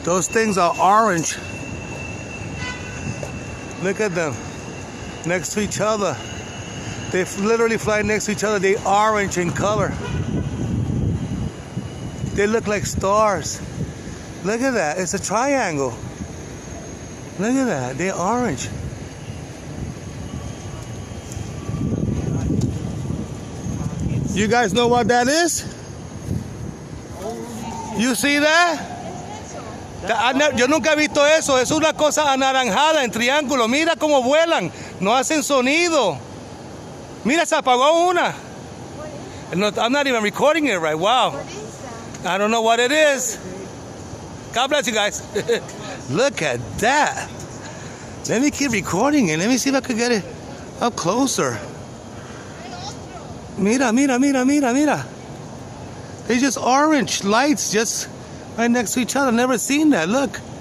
Those things are orange. Look at them. Next to each other. They literally fly next to each other. They're orange in color. They look like stars. Look at that. It's a triangle. Look at that. They're orange. You guys know what that is? You see that? Yo nunca he visto eso. Es una cosa anaranjada en triángulo. Mira cómo vuelan. No hacen sonido. Mira, se apagó una. No, I'm not even recording it right. Wow. I don't know what it is. God bless you guys. Look at that. Let me keep recording it. Let me see if I can get it up closer. Mira, mira, mira, mira, mira. They're just orange lights just right next to each other. Never seen that. Look.